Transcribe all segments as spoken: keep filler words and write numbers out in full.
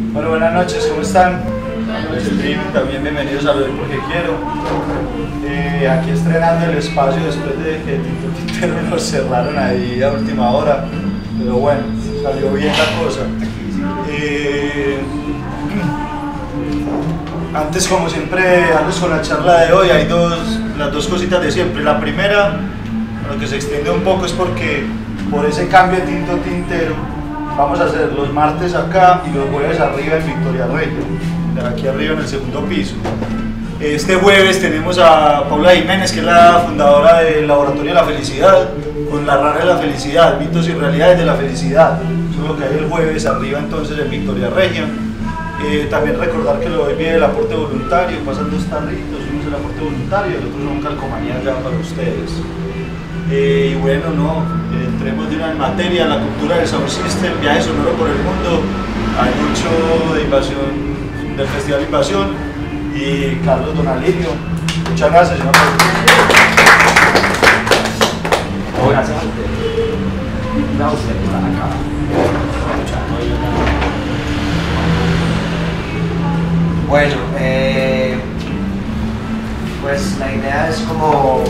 Bueno, buenas noches, ¿cómo están? Buenas noches, Dream, también bienvenidos a Lo de Porque Quiero. Eh, aquí estrenando el espacio después de que Tinto Tintero nos cerraron ahí a última hora, pero bueno, salió bien la cosa. Eh, antes, como siempre, antes con la charla de hoy, hay dos, las dos cositas de siempre. La primera, lo que se extiende un poco es porque por ese cambio de Tinto Tintero vamos a hacer los martes acá y los jueves arriba en Victoria Regia, aquí arriba en el segundo piso. Este jueves tenemos a Paula Jiménez, que es la fundadora del Laboratorio de la Felicidad, con la rara de la felicidad, mitos y realidades de la felicidad. Eso es lo que hay el jueves arriba entonces en Victoria Regia. Eh, también recordar que lo hoy viene el aporte voluntario, pasan dos tarritos, uno es el aporte voluntario y el otro son calcomanías ya para ustedes. Eh, y bueno, no, eh, entremos de una en materia, la cultura del Sound System, viaje sonoro por el mundo. Hay mucho de invasión, del Festival Invasión, y Carlos Donalirio. Muchas gracias, señor. Oh, gracias a usted. Gracias a usted por estar acá. Bueno, eh, pues la idea es como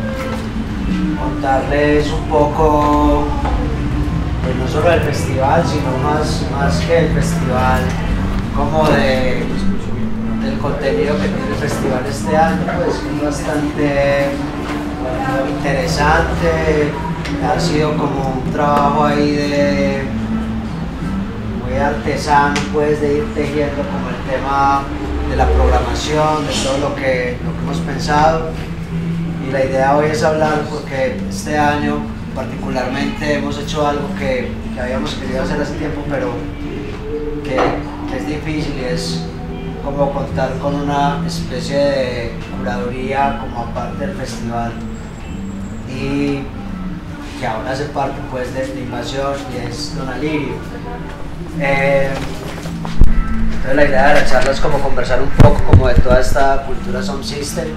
contarles un poco, pues no solo del festival, sino más, más que el festival, como de, del contenido que tiene el festival este año, pues es bastante interesante. Ha sido como un trabajo ahí de muy artesano, pues, de ir tejiendo como el tema de la programación, de todo lo que, lo que hemos pensado. Y la idea hoy es hablar porque este año particularmente hemos hecho algo que, que habíamos querido hacer hace tiempo, pero que, que es difícil, y es como contar con una especie de curaduría como aparte del festival, y que ahora hace parte pues de esta invasión, y es Donalirio. Eh, entonces la idea de la charla es como conversar un poco como de toda esta cultura Sound System.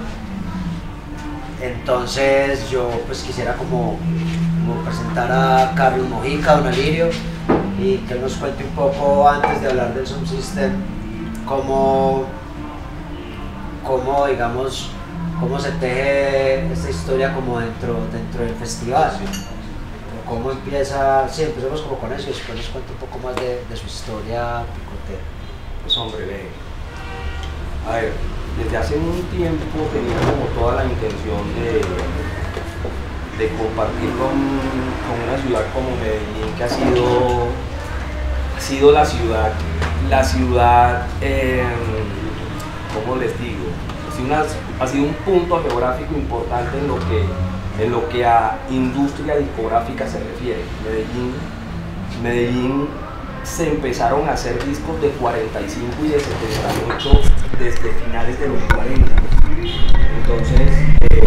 Entonces yo pues quisiera como, como presentar a Carlos Mojica, Donalirio, y que él nos cuente un poco, antes de hablar del Sound System, cómo, cómo digamos, cómo se teje esta historia como dentro, dentro del festival. Cómo empieza, sí, empecemos como con eso y después nos cuenta un poco más de, de su historia picotera. Pues hombre, ve, a ver, desde hace un tiempo tenía como toda la intención de, de compartir con, con una ciudad como Medellín, que ha sido, ha sido la ciudad, la ciudad, eh, ¿cómo les digo? Ha sido, una, ha sido un punto geográfico importante en lo que en lo que a industria discográfica se refiere. Medellín, Medellín se empezaron a hacer discos de cuarenta y cinco y de setenta y ocho desde finales de los cuarenta. Entonces, eh,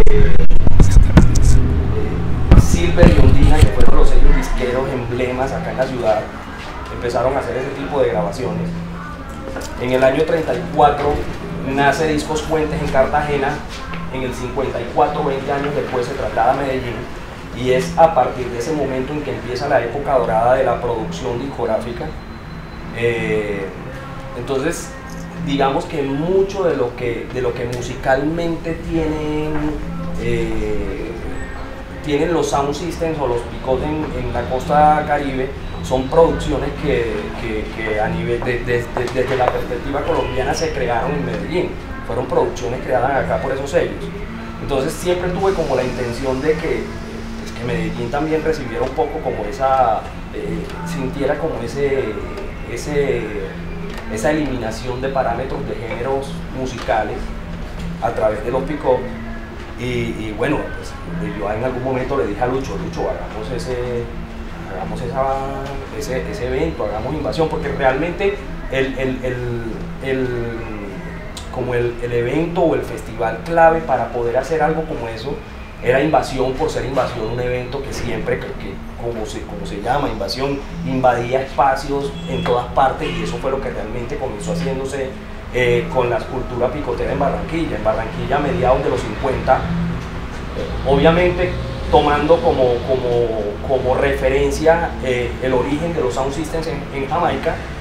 eh, Silver y Ondina, que fueron los sellos disqueros emblemas acá en la ciudad, empezaron a hacer ese tipo de grabaciones. En el año treinta y cuatro nace Discos Fuentes en Cartagena. En el cincuenta y cuatro, veinte años después, se traslada a Medellín, y es a partir de ese momento en que empieza la época dorada de la producción discográfica. Eh, entonces, digamos que mucho de lo que, de lo que musicalmente tienen, eh, tienen los Sound Systems o los picotes en, en la costa caribe son producciones que, que, que a nivel de, de, de, desde la perspectiva colombiana se crearon en Medellín. Fueron producciones creadas acá por esos sellos. Entonces siempre tuve como la intención de que, pues, que Medellín también recibiera un poco como esa, eh, sintiera como ese, ese, esa eliminación de parámetros de géneros musicales a través de los pick-up. Y, y bueno, pues, yo en algún momento le dije a Lucho, Lucho, hagamos ese, hagamos esa, ese, ese evento, hagamos Invasión, porque realmente el, el, el, el como el, el evento o el festival clave para poder hacer algo como eso era Invasión, por ser Invasión un evento que siempre, que, que como, se, como se llama, Invasión, invadía espacios en todas partes, y eso fue lo que realmente comenzó haciéndose eh, con la cultura picotera en Barranquilla. En Barranquilla a mediados de los cincuenta, eh, obviamente tomando como, como, como referencia eh, el origen de los Sound Systems en, en Jamaica,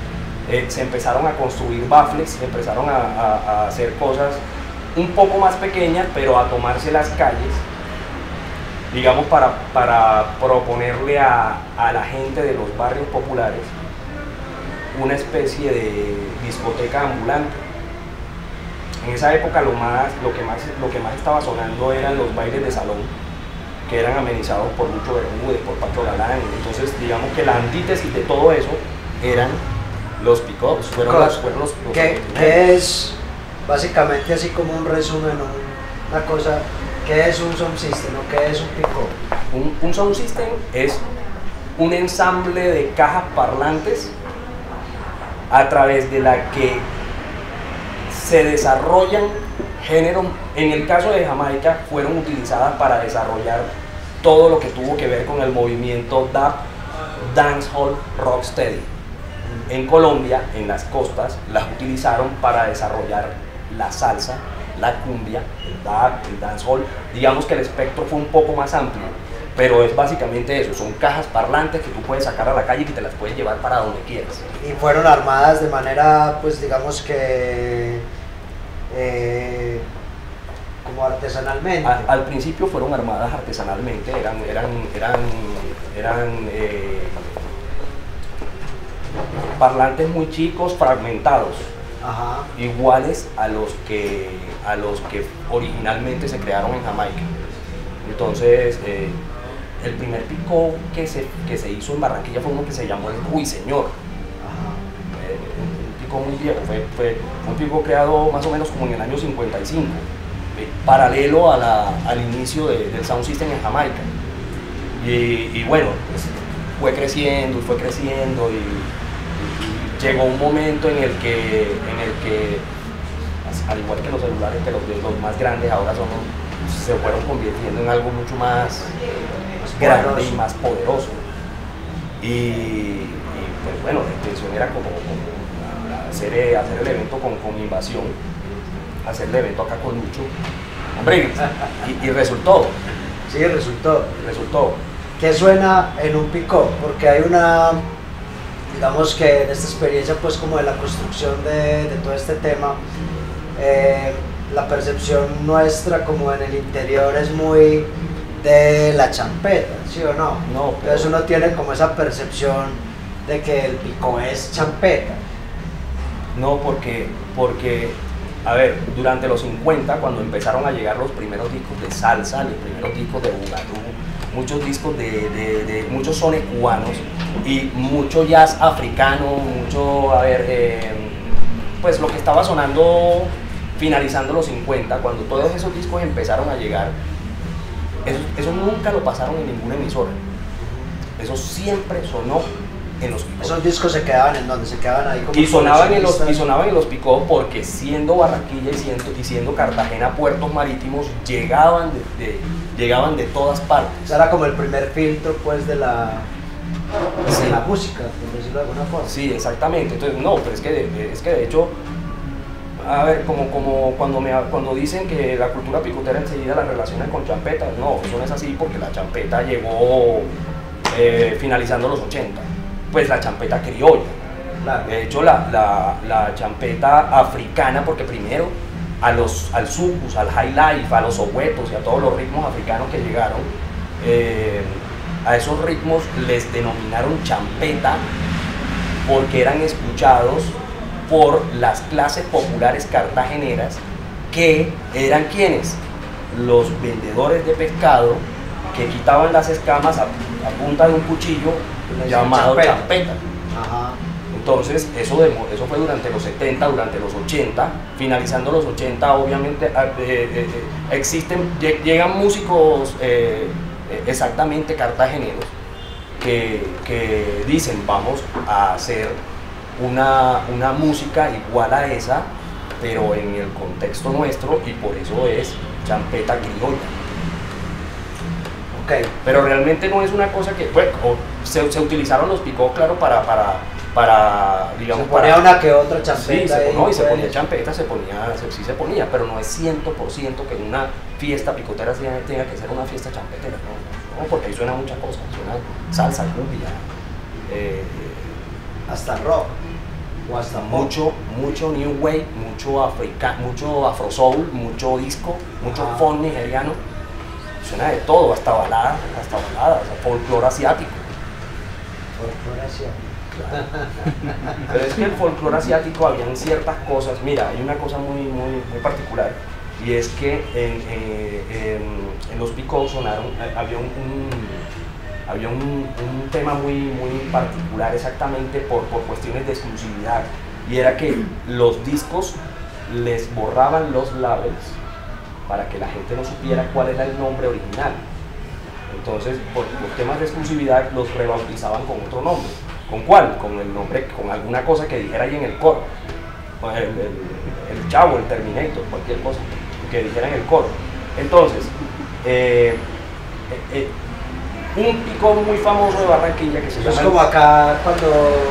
eh, se empezaron a construir baffles, se empezaron a, a, a hacer cosas un poco más pequeñas, pero a tomarse las calles, digamos, para, para proponerle a, a la gente de los barrios populares una especie de discoteca ambulante. En esa época lo, más, lo, que más, lo que más estaba sonando eran los bailes de salón, que eran amenizados por Lucho Bermúdez, por Pacho Galán. Entonces, digamos que la antítesis de todo eso eran los pick-ups, fueron, las, fueron los, los ¿Qué, ¿Qué es, básicamente así como un resumen, una cosa, qué es un sound system o qué es un pick-up? Un, un sound system es un ensamble de cajas parlantes a través de la que se desarrollan géneros. En el caso de Jamaica fueron utilizadas para desarrollar todo lo que tuvo que ver con el movimiento dub, dancehall, rocksteady. En Colombia, en las costas, las utilizaron para desarrollar la salsa, la cumbia, el dub, el dancehall. Digamos que el espectro fue un poco más amplio, pero es básicamente eso, son cajas parlantes que tú puedes sacar a la calle y que te las puedes llevar para donde quieras. Y fueron armadas de manera, pues digamos que, eh, como artesanalmente. A, al principio fueron armadas artesanalmente, eran, eran, eran, eran eh, parlantes muy chicos, fragmentados. Ajá. Iguales a los, que, a los que originalmente se crearon en Jamaica. Entonces, eh, el primer pico que se, que se hizo en Barranquilla fue uno que se llamó el Ruiseñor. Eh, un pico muy viejo, fue, fue un pico creado más o menos como en el año cincuenta y cinco, eh, paralelo a la, al inicio de, del sound system en Jamaica. Y, y bueno, pues, fue creciendo y fue creciendo y, y llegó un momento en el que, en el que al igual que los celulares, que los, los más grandes ahora son, se fueron convirtiendo en algo mucho más grande y más poderoso. Y, y pues bueno, la intención era como, como hacer, hacer el evento con, con Invasión, hacer el evento acá con Lucho. Hombre, y, y resultó. Sí, resultó. Resultó. ¿Qué suena en un pick-up? Porque hay una, digamos que en esta experiencia pues como de la construcción de, de todo este tema, eh, la percepción nuestra como en el interior es muy de la champeta, ¿sí o no? No, pero... Entonces uno tiene como esa percepción de que el pico es champeta. No, porque, porque, a ver, durante los cincuenta, cuando empezaron a llegar los primeros discos de salsa, los primeros discos de bugalú, muchos discos de, de, de muchos sones cubanos y mucho jazz africano, mucho, a ver, eh, pues lo que estaba sonando finalizando los cincuenta, cuando todos esos discos empezaron a llegar, eso, eso nunca lo pasaron en ninguna emisora. Eso siempre sonó en los pick-up. Esos discos se quedaban en donde se quedaban ahí como y sonaban en los y coleccionistas. sonaban en los pick-up porque siendo Barranquilla y siendo, y siendo Cartagena puertos marítimos, llegaban de, de, llegaban de todas partes. O sea, era como el primer filtro pues de la, Sí. de la música, por decirlo de alguna forma. Sí, exactamente. Entonces, no, pero es que de, es que de hecho, a ver, como, como cuando, me, cuando dicen que la cultura picotera enseguida la relaciona con champeta, no, eso no es así porque la champeta llegó eh, finalizando los ochenta, pues la champeta criolla. Claro. De hecho, la, la, la champeta africana, porque primero a los, al sucus, al high life, a los sowetos y a todos los ritmos africanos que llegaron, eh, a esos ritmos les denominaron champeta porque eran escuchados por las clases populares cartageneras, que eran quienes, los vendedores de pescado que quitaban las escamas a, a punta de un cuchillo llamado champeta. champeta. Ajá. Entonces, eso, de, eso fue durante los setenta, durante los ochenta, finalizando los ochenta, obviamente eh, eh, eh, existen, llegan músicos eh, exactamente cartageneros que, que dicen vamos a hacer una, una música igual a esa, pero en el contexto nuestro, y por eso es champeta criolla. Ok. Pero realmente no es una cosa que, bueno, se, se utilizaron los picos, claro, para, para, para digamos, Se ponía para, una que otra champeta. sí, se, ahí, no, y se pues. ponía champeta, se ponía, se, sí se ponía, pero no es cien por ciento que en una fiesta picotera tenga que ser una fiesta champetera, no, no, porque ahí suena muchas cosas, suena salsa, cumbia, eh, Hasta rock. O hasta mucho, mucho new wave, mucho africa, mucho afro soul, mucho disco, mucho Ajá. funk nigeriano. Suena de todo, hasta balada, hasta balada, o sea, folclore asiático. Folclore asiático. Pero es que el folclore asiático habían ciertas cosas. Mira, hay una cosa muy, muy, muy particular, y es que en, eh, en, en los picos sonaron, había un, un había un, un tema muy, muy particular exactamente por, por cuestiones de exclusividad, y era que los discos les borraban los labels para que la gente no supiera cuál era el nombre original. Entonces, por los temas de exclusividad los rebautizaban con otro nombre. ¿Con cuál? Con el nombre, con alguna cosa que dijera ahí en el coro. Pues el, el, el Chavo, el Terminator, cualquier cosa que dijera en el coro. Entonces, eh, eh, eh, un pico muy famoso de Barranquilla que se Eso es llama... como acá cuando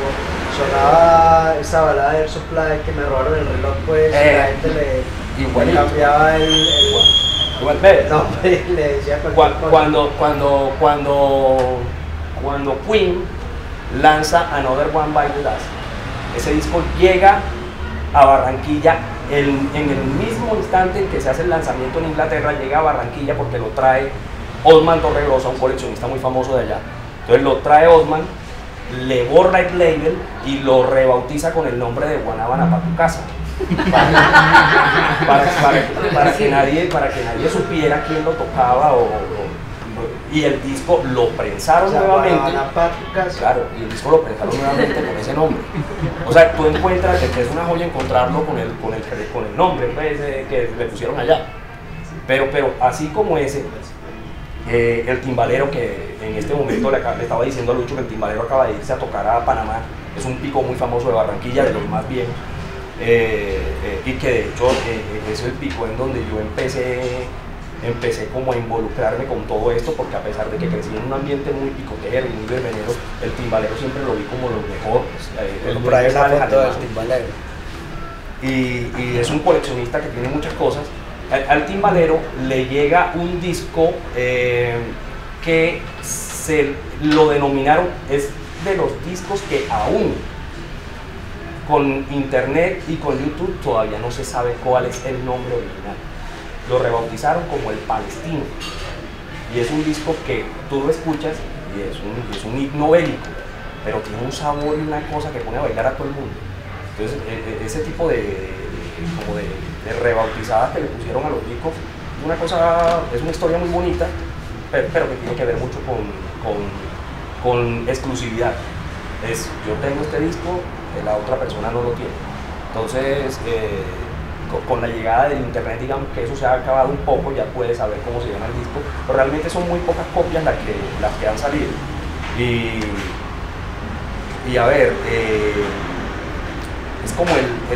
sonaba esa balada de Air Supply, que me robaron el reloj, pues Eh, la gente le, le igualito. cambiaba el, el Igual, ve, nombre y le decía Cu- cualquier cosa. Cuando, cuando, cuando, cuando Queen lanza Another One Bites the Dust, ese disco llega a Barranquilla el- en el mismo instante en que se hace el lanzamiento en Inglaterra, llega a Barranquilla porque lo trae Osman Torregrosa, un coleccionista muy famoso de allá. Entonces lo trae Osman, le borra el label y lo rebautiza con el nombre de Guanábana para tu casa. Para, para, para- para que nadie, para que nadie supiera quién lo tocaba, o, o- y el disco lo prensaron O sea, nuevamente. Guanabana pa' tu casa. Claro, y el disco lo prensaron nuevamente con ese nombre. O sea, tú encuentras que es una joya encontrarlo con el, con el, con el nombre pues, eh, que le pusieron allá. Pero, pero así como ese, eh, el timbalero, que en este momento le, acaba- le estaba diciendo a Lucho que el timbalero acaba de irse a tocar a Panamá, es un pico muy famoso de Barranquilla, de los más viejos. Eh, eh, y que de hecho eh, eh, es el pico en donde yo empecé empecé como a involucrarme con todo esto, porque a pesar de que crecí en un ambiente muy picotero y muy verbenero, el timbalero siempre lo vi como lo mejor, pues, eh, Por ahí los la metales foto del alemanes. timbalero. y, y es un coleccionista que tiene muchas cosas. Al, al timbalero le llega un disco eh, que se lo denominaron, es de los discos que aún con internet y con YouTube todavía no se sabe cuál es el nombre original. Lo rebautizaron como el Palestino, y es un disco que tú lo escuchas y es un, es un himno bélico, pero tiene un sabor y una cosa que pone a bailar a todo el mundo. Entonces e, e, ese tipo de, de, como de, de rebautizadas que le pusieron a los discos, una cosa, es una historia muy bonita, pero, pero que tiene que ver mucho con, con, con exclusividad. Es, yo tengo este disco, la otra persona no lo tiene. Entonces, eh, con, con la llegada del internet, digamos que eso se ha acabado un poco, ya puedes saber cómo se llama el disco, pero realmente son muy pocas copias las que, las que han salido. Y, y a ver, eh, es como el, el,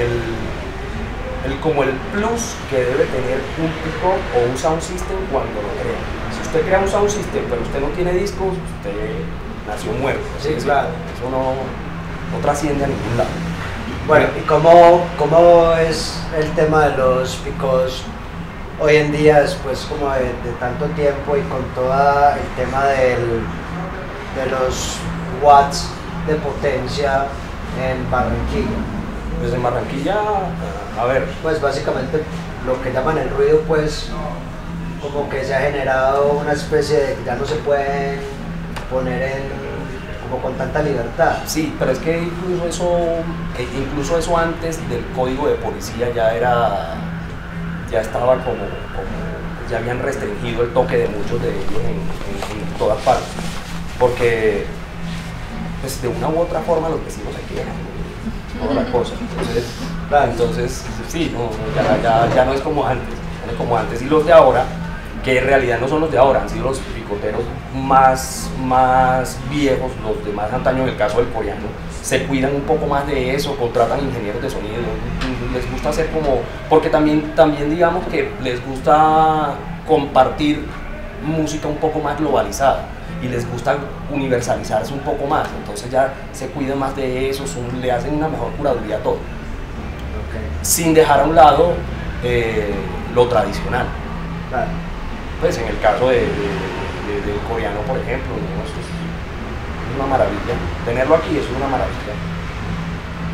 el, el, como el plus que debe tener un pick-up o un sound system cuando lo crea. Si usted crea un sound system, pero usted no tiene discos, usted nació muerto. Sí, ¿sí? claro. Eso no, no trasciende a ningún lado. Bueno, ¿y cómo, cómo es el tema de los picos hoy en día, después como de, de tanto tiempo y con todo el tema del, de los watts de potencia en Barranquilla? Pues en Barranquilla, a ver, Pues básicamente lo que llaman el ruido, pues como que se ha generado una especie de que ya no se pueden poner en como con tanta libertad. sí, pero es que incluso eso, eh, incluso eso antes del código de policía ya era, ya estaba como, como ya habían restringido el toque de muchos de ellos en, en, en todas partes, porque pues de una u otra forma los vecinos se quejan, toda la cosa. Entonces, Claro. entonces sí, no, no, ya, ya, ya no es como antes, no es como antes. Y los de ahora, que en realidad no son los de ahora, han sido los picoteros más, más viejos, los de más antaño, en el caso del coreano, se cuidan un poco más de eso, contratan ingenieros de sonido, les gusta hacer como, porque también, también digamos que les gusta compartir música un poco más globalizada y les gusta universalizarse un poco más, entonces ya se cuidan más de eso, son, le hacen una mejor curaduría a todo, Okay. sin dejar a un lado eh, lo tradicional. Claro. Pues en el caso de, de, de, del coreano, por ejemplo, ¿no? Eso es una maravilla. Tenerlo aquí es una maravilla.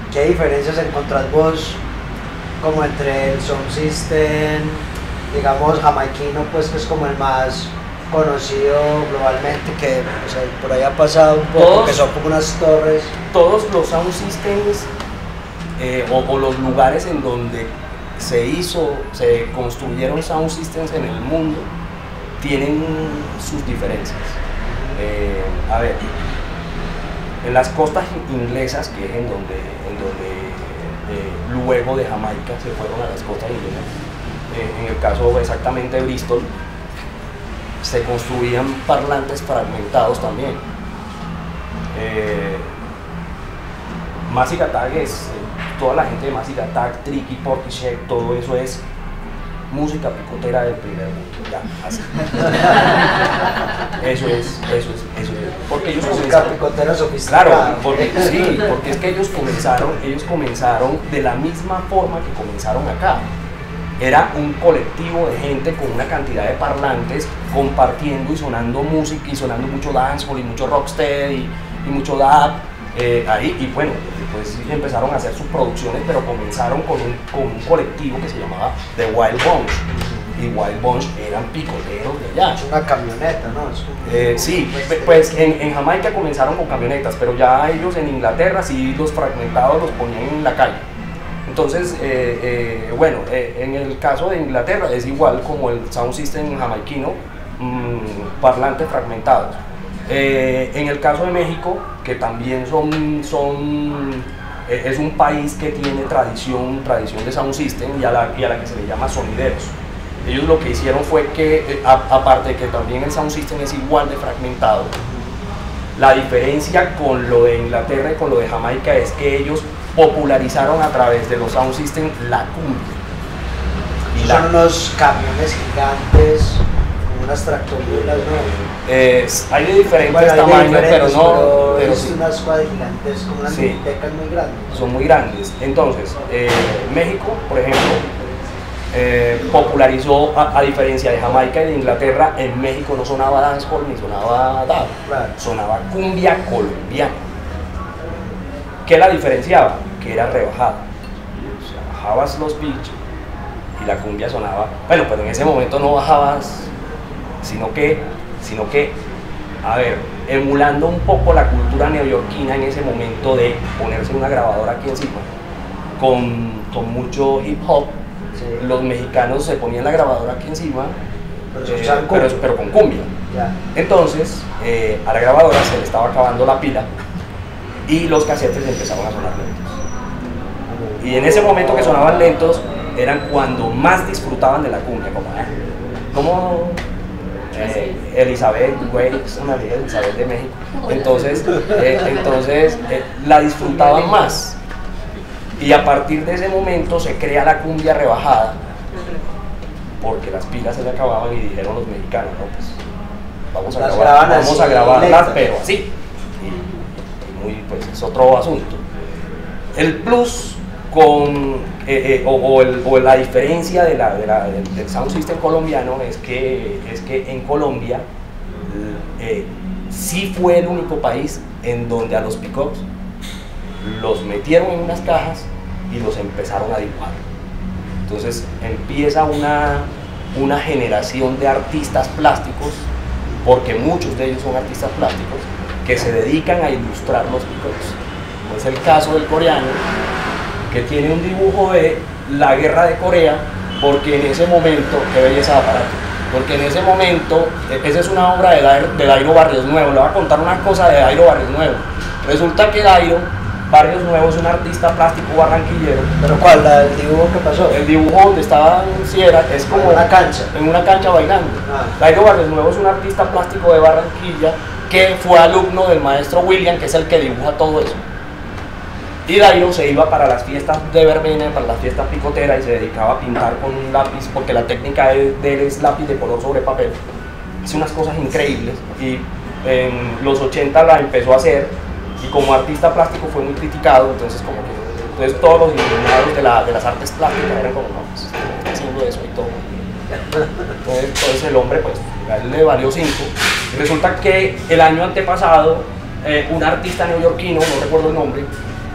¿Qué diferencias encontrás vos como entre el sound system, digamos, jamaiquino, pues que es como el más conocido globalmente, que o sea, por ahí ha pasado un poco, todos, que son como unas torres? Todos los sound systems eh, o, o los lugares en donde se hizo, se construyeron sound systems en el mundo tienen sus diferencias. Eh, a ver, en las costas inglesas, que es en donde, en donde eh, luego de Jamaica se fueron a las costas inglesas, eh, en el caso exactamente de Bristol, se construían parlantes fragmentados también. Eh, Massive Attack es, eh, toda la gente de Massive Attack, Tricky, Portishead, todo eso es música picotera del primer mundo, ya, así. Eso es, eso es, eso es. Porque ellos música picotera sofisticada. Claro, porque, sí, porque es que ellos comenzaron, ellos comenzaron de la misma forma que comenzaron acá. Era un colectivo de gente con una cantidad de parlantes compartiendo y sonando música y sonando mucho dancehall y mucho rocksteady y, y mucho dub eh, ahí, y bueno, después empezaron a hacer sus producciones, pero comenzaron con un, con un colectivo que se llamaba The Wild Bunch, y Wild Bunch eran picoteros de allá. Es una camioneta, ¿no? Es un, eh, sí, pues en, en Jamaica comenzaron con camionetas, pero ya ellos en Inglaterra sí los fragmentados los ponían en la calle. Entonces, eh, eh, bueno, eh, en el caso de Inglaterra es igual como el sound system jamaiquino, mmm, parlantes fragmentados. Eh, en el caso de México, que también son, son eh, es un país que tiene tradición, tradición de sound system y a, la, y a la que se le llama sonideros. Ellos lo que hicieron fue que, eh, a, aparte de que también el sound system es igual de fragmentado, la diferencia con lo de Inglaterra y con lo de Jamaica es que ellos popularizaron a través de los sound system la cumbia. Y la, son unos camiones gigantes, como unas tractomulas, ¿no? Eh, hay de diferentes bueno, hay tamaños, de diferentes, pero no. Pero pero es sí. unas cosas gigantes, como unas sí. bibliotecas muy grandes. Son muy grandes. Entonces, eh, México, por ejemplo, eh, popularizó, a, a diferencia de Jamaica y de Inglaterra, en México no sonaba dancehall ni sonaba dub, claro. Sonaba cumbia colombiana. ¿Qué la diferenciaba? Que era rebajada. O sea, bajabas los pitch y la cumbia sonaba. Bueno, pero en ese momento no bajabas, sino que, sino que, a ver, emulando un poco la cultura neoyorquina en ese momento de ponerse una grabadora aquí encima, con, con mucho hip hop, sí. Los mexicanos se ponían la grabadora aquí encima, pero, eh, pero, pero con cumbia. Ya. Entonces, eh, a la grabadora se le estaba acabando la pila y los casetes empezaron a sonar lentos. Y en ese momento que sonaban lentos, eran cuando más disfrutaban de la cumbia, como, como eh, Elizabeth, güey, es una amiga de Elizabeth de México. Entonces, eh, entonces eh, la disfrutaban más. Y a partir de ese momento se crea la cumbia rebajada, porque las pilas se le acababan y dijeron los mexicanos, no, pues vamos a, grabar, vamos a grabarlas, pero así. Muy, pues es otro asunto. El plus con, eh, eh, o, o, el, o la diferencia de la, de la, del, del sound system colombiano es que, es que en Colombia eh, sí fue el único país en donde a los pickups los metieron en unas cajas y los empezaron a dibujar. Entonces empieza una, una generación de artistas plásticos, porque muchos de ellos son artistas plásticos, que se dedican a ilustrar los pickups. Como es el caso del coreano, que tiene un dibujo de la guerra de Corea, porque en ese momento, qué belleza de aparato, porque en ese momento, esa es una obra de, Dairo, de Dairo Barrios Nuevo. Le voy a contar una cosa de Dairo Barrios Nuevo. Resulta que Dairo Barrios Nuevo es un artista plástico barranquillero. ¿Pero cuál? La, ¿El dibujo que pasó? El dibujo donde estaba si era, es como en una cancha. En una cancha bailando. Ah. Dairo Barrios Nuevo es un artista plástico de Barranquilla que fue alumno del maestro William, que es el que dibuja todo eso. Y Dairo se iba para las fiestas de verbena, para las fiestas picoteras, y se dedicaba a pintar con un lápiz, porque la técnica de él es lápiz de color sobre papel. Hace unas cosas increíbles, y en los ochenta la empezó a hacer, y como artista plástico fue muy criticado. Entonces como que entonces todos los iluminados de, la, de las artes plásticas eran como, no, pues, estoy haciendo eso y todo. Entonces, entonces el hombre, pues, a él le valió cinco. Y resulta que el año antepasado, eh, un artista neoyorquino, no recuerdo el nombre,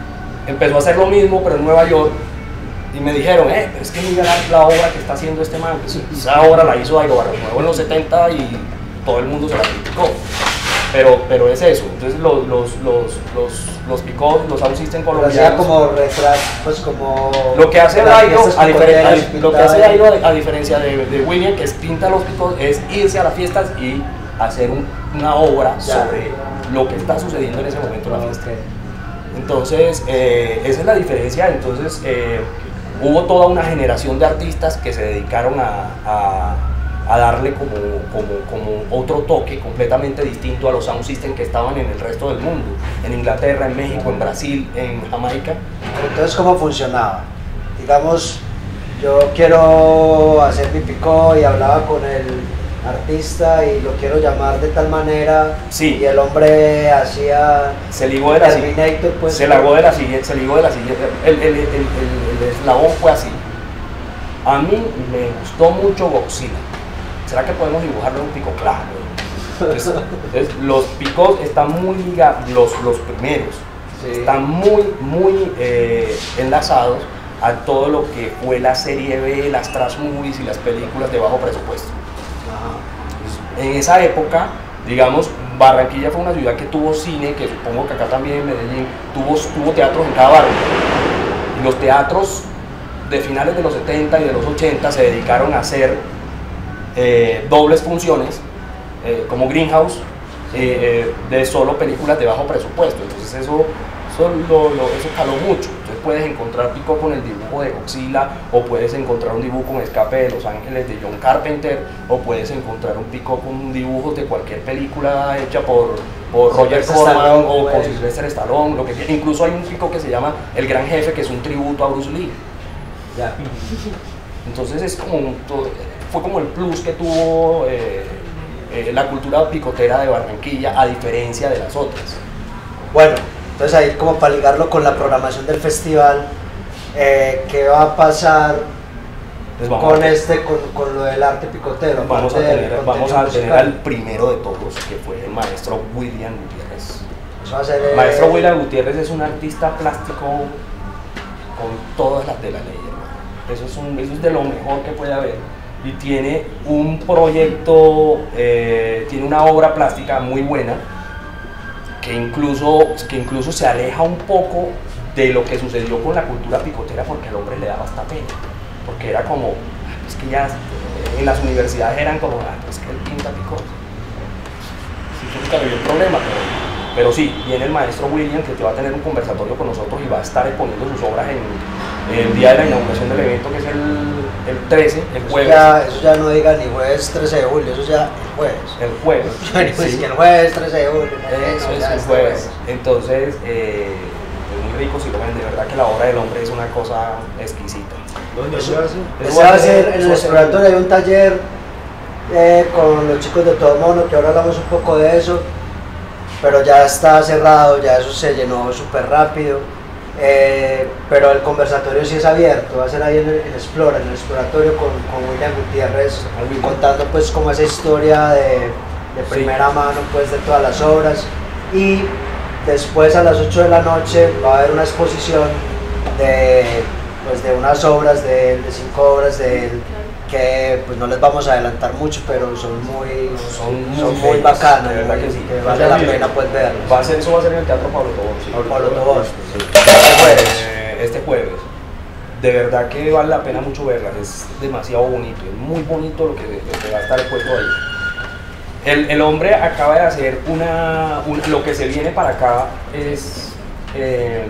empezó a hacer lo mismo, pero en Nueva York, y me dijeron, eh, pero es que mira la, la obra que está haciendo este man, pues, esa obra la hizo Dairo Barrio Nuevo en los setenta y todo el mundo se la criticó. Pero, pero es eso, entonces los, los, los, los, los picos, los sound system colombianos, como retrato, pues como lo que hace Dairo, a, diferen, a, lo que hace Dairo, a, a diferencia de, de William, que es pinta los picos, es irse a las fiestas y hacer un, una obra ya. sobre lo que está sucediendo en ese momento en la fiesta. Okay. Entonces, eh, esa es la diferencia. Entonces, eh, hubo toda una generación de artistas que se dedicaron a, a, a darle como, como, como otro toque completamente distinto a los sound system que estaban en el resto del mundo, en Inglaterra, en México, en Brasil, en Jamaica. Entonces, ¿cómo funcionaba? Digamos, yo quiero hacer mi picó y hablaba con el artista y lo quiero llamar de tal manera, sí. y el hombre hacía se ligó de la Terminator, pues, se ligó de la siguiente, se ligó de la siguiente, el, el, el, el, el eslabón fue así. A mí me gustó mucho Godzilla. ¿Será que podemos dibujarlo en un pico? Claro. Entonces, entonces, los picos están muy ligados, los, los primeros, sí. están muy, muy eh, enlazados a todo lo que fue la serie B, las trash movies y las películas de bajo presupuesto. En esa época, digamos, Barranquilla fue una ciudad que tuvo cine, que supongo que acá también en Medellín, tuvo, tuvo teatros en cada barrio. Y los teatros de finales de los setenta y de los ochenta se dedicaron a hacer eh, dobles funciones, eh, como Greenhouse, eh, eh, de solo películas de bajo presupuesto. Entonces eso, eso, lo, lo, eso caló mucho. Entonces puedes encontrar pico con el dibujo de Godzilla, o puedes encontrar un dibujo con Escape de Los Ángeles de John Carpenter, o puedes encontrar un pico con dibujos de cualquier película hecha por, por Roger Corman o con Sylvester Stallone, lo que quiera. Incluso hay un pico que se llama El Gran Jefe, que es un tributo a Bruce Lee. Ya. Entonces es como un, fue como el plus que tuvo eh, eh, la cultura picotera de Barranquilla, a diferencia de las otras. Bueno, entonces ahí como para ligarlo con la programación del festival, eh, ¿qué va a pasar con a este, con, con lo del arte picotero? Vamos a tener, vamos a tener al primero de todos, que fue el maestro William Gutiérrez. Eso va a ser, el maestro eh, William Gutiérrez es un artista plástico con todas las de la ley, hermano. Eso es, un, eso es de lo mejor que puede haber. Y tiene un proyecto, eh, tiene una obra plástica muy buena, que incluso, que incluso se aleja un poco de lo que sucedió con la cultura picotera, porque al hombre le daba hasta pena, porque era como, es que ya en las universidades eran como, ah, es que él pinta picos. Sí, nunca había un problema, pero, pero sí, viene el maestro William, que te va a tener un conversatorio con nosotros y va a estar exponiendo sus obras en, en el día de la inauguración del evento, que es el, el trece, el jueves. Eso ya, eso ya no diga ni jueves trece de julio, eso ya el jueves. El jueves. Pues sí. Que el jueves trece de julio. Eso es el jueves. Entonces, eh, es muy rico si lo ven, de verdad que la obra del hombre es una cosa exquisita. ¿Dónde se hace? Eso va a ser en el exploratorio, hay un taller eh, con los chicos de Todo Mono, que ahora hablamos un poco de eso, pero ya está cerrado, ya eso se llenó súper rápido. Eh, pero el conversatorio sí es abierto, va a ser ahí en el en Explora, en el exploratorio con, con William Gutiérrez, contando pues como esa historia de, de primera sí. mano pues de todas las obras. Y después a las ocho de la noche va a haber una exposición de, pues, de unas obras de él, de cinco obras de él, que pues no les vamos a adelantar mucho, pero son muy, son muy, son muy bacanas, de verdad que sí. Que vale la pena pues verlos. Va a ser, eso va a ser en el Teatro Pablo Tobón. Sí. Pablo Tobón. Sí. Este jueves. Eh, este jueves. De verdad que vale la pena mucho verlas, es demasiado bonito, es muy bonito lo que, lo que va a estar expuesto ahí. El, el hombre acaba de hacer una, un, lo que se viene para acá es eh,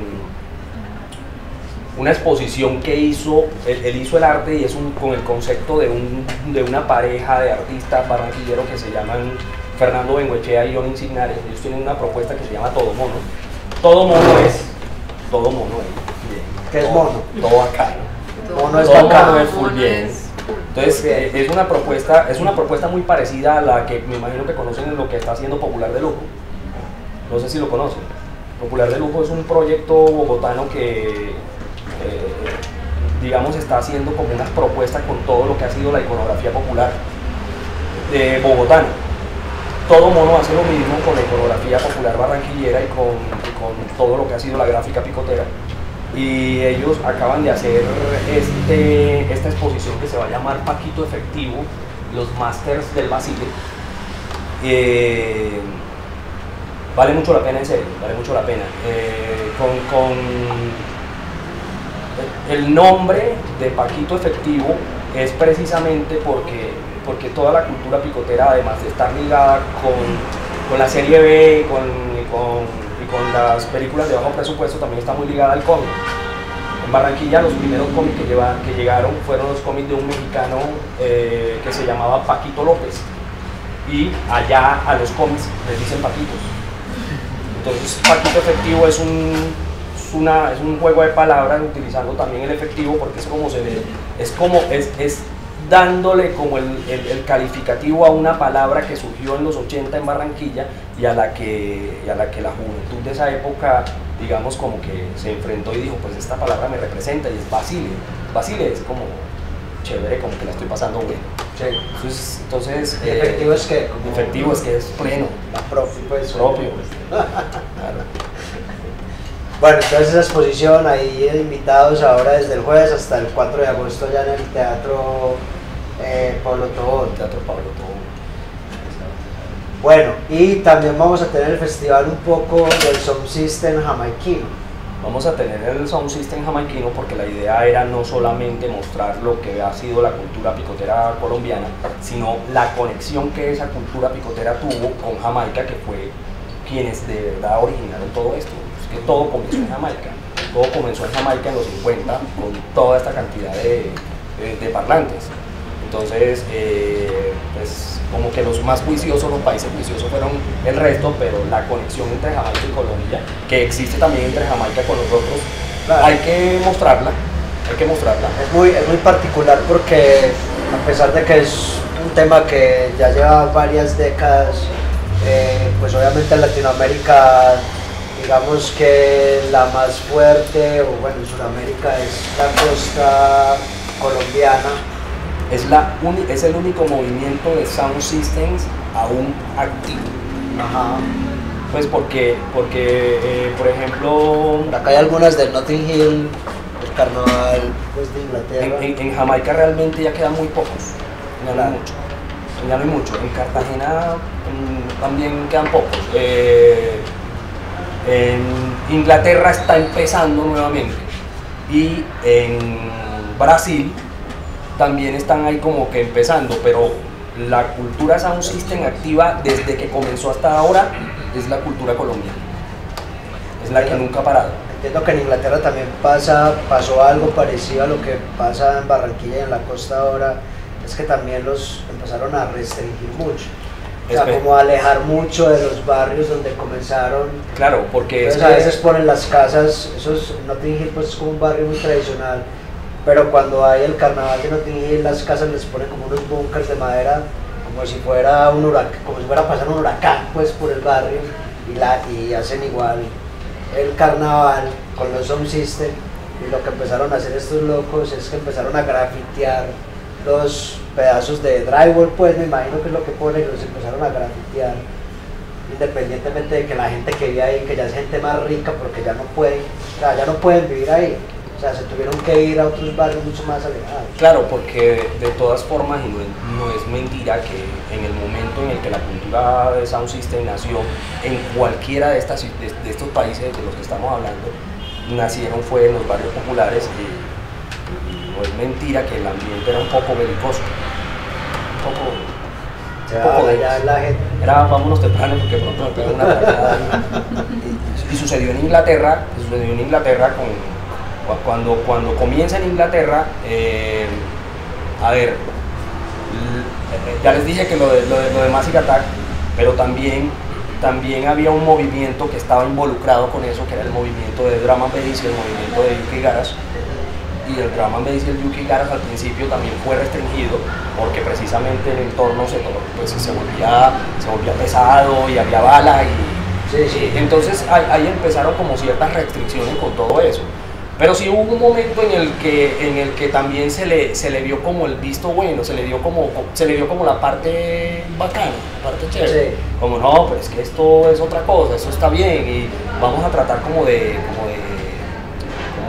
una exposición que hizo, él, él hizo el arte y es un, con el concepto de, un, de una pareja de artistas barranquilleros que se llaman Fernando Bengoechea y John Insignares. Ellos tienen una propuesta que se llama Todo Mono. Todo Mono es, todo mono es, bien. ¿Qué es mono? Todo acá, ¿no? Mono es todo bacano. mono es full bien. Entonces eh, es una propuesta, es una propuesta muy parecida a la que me imagino que conocen lo que está haciendo Popular de Lujo. No sé si lo conocen. Popular de Lujo es un proyecto bogotano que Eh, digamos está haciendo como unas propuestas con todo lo que ha sido la iconografía popular eh, bogotana. Todo Mono hace lo mismo con la iconografía popular barranquillera y con, con todo lo que ha sido la gráfica picotera. y ellos acaban de hacer este, esta exposición que se va a llamar Paquito Efectivo, los Masters del Basile. Eh, vale mucho la pena, en serio, vale mucho la pena. Eh, con, con el nombre de Paquito Efectivo es precisamente porque, porque toda la cultura picotera, además de estar ligada con, con la serie B y con, y con y con las películas de bajo presupuesto, también está muy ligada al cómic. En Barranquilla los primeros cómics que, lleva, que llegaron fueron los cómics de un mexicano eh, que se llamaba Paquito López, y allá a los cómics les dicen Paquitos. Entonces Paquito Efectivo es un, es una, es un juego de palabras utilizando también el efectivo, porque es como se ve, es como es, es dándole como el, el, el calificativo a una palabra que surgió en los ochenta en Barranquilla y a la que, y a la, que la juventud de esa época, digamos, como que se enfrentó y dijo, pues esta palabra me representa, y es Basile. Basile es como chévere, como que la estoy pasando bien. Sí. Entonces, entonces ¿Y efectivo eh, es que? Como efectivo es que es pleno. La propio, pues. Propio. Claro. Bueno, entonces esa exposición, ahí invitados ahora desde el jueves hasta el cuatro de agosto ya en el Teatro eh, Pablo Tobón. Teatro Pablo Tobón. Bueno, y también vamos a tener el festival un poco del Sound System jamaiquino. Vamos a tener el Sound System jamaiquino porque la idea era no solamente mostrar lo que ha sido la cultura picotera colombiana, sino la conexión que esa cultura picotera tuvo con Jamaica, que fue quienes de verdad originaron todo esto. Que todo comenzó en Jamaica, todo comenzó en Jamaica en los cincuenta con toda esta cantidad de, de, de parlantes. Entonces, eh, pues como que los más juiciosos, los países juiciosos fueron el resto, pero la conexión entre Jamaica y Colombia, que existe también entre Jamaica con nosotros, claro, hay que mostrarla, hay que mostrarla. Es muy, es muy particular porque a pesar de que es un tema que ya lleva varias décadas, eh, pues obviamente en Latinoamérica, digamos que la más fuerte, o bueno, en Sudamérica es la costa colombiana. Es, la uni, es el único movimiento de Sound Systems aún activo. Ajá. Pues porque, porque eh, por ejemplo... Acá hay algunas del Notting Hill, el carnaval pues, de Inglaterra. En, en, en Jamaica realmente ya quedan muy pocos, ya no hay mucho. Ya no hay mucho. En Cartagena mm, también quedan pocos. Eh, En Inglaterra está empezando nuevamente, y en Brasil también están ahí como que empezando, pero la cultura Sound System activa desde que comenzó hasta ahora es la cultura colombiana, es la que nunca ha parado. Entiendo que en Inglaterra también pasa, pasó algo parecido a lo que pasa en Barranquilla y en la costa ahora, es que también los empezaron a restringir mucho. O sea, como alejar mucho de los barrios donde comenzaron. Claro, porque entonces, es a que... veces ponen las casas, eso es, Notting Hill pues es como un barrio muy tradicional, pero cuando hay el carnaval de Notting Hill, las casas les ponen como unos bunkers de madera, como si fuera un huracán, como si fuera a pasar un huracán pues por el barrio, y, la, y hacen igual el carnaval con los Sound System, y lo que empezaron a hacer estos locos es que empezaron a grafitear los pedazos de drywall, pues me imagino que es lo que ponen, y los empezaron a grafitear, independientemente de que la gente que vive ahí, que ya es gente más rica, porque ya no pueden, o sea, ya no pueden vivir ahí, o sea, se tuvieron que ir a otros barrios mucho más alejados. Claro, porque de todas formas, y no es, no es mentira que en el momento en el que la cultura de Sound System nació, en cualquiera de, estas, de, de estos países de los que estamos hablando, nacieron fue en los barrios populares, y no es mentira que el ambiente era un poco belicoso, un poco, o sea, un poco de ya la gente. Era vámonos temprano porque pronto me pegan una patada. y, y sucedió en Inglaterra, sucedió en Inglaterra con, cuando, cuando comienza en Inglaterra, eh, a ver, ya les dije que lo de, lo de, lo de Massive Attack, pero también, también había un movimiento que estaba involucrado con eso, que era el movimiento de Drum and Bass y el movimiento de U K Garage. Y el Drum and Bass y el U K Garage al principio también fue restringido porque precisamente el entorno se, pues, se, volvía, se volvía pesado y había bala, y sí, sí. entonces ahí, ahí empezaron como ciertas restricciones con todo eso. Pero sí hubo un momento en el que, en el que también se le, se le vio como el visto bueno, se le dio como, se le dio como la parte bacana, la parte chévere. Sí. Como no, pero es que esto es otra cosa, eso está bien, y vamos a tratar como de, como de, como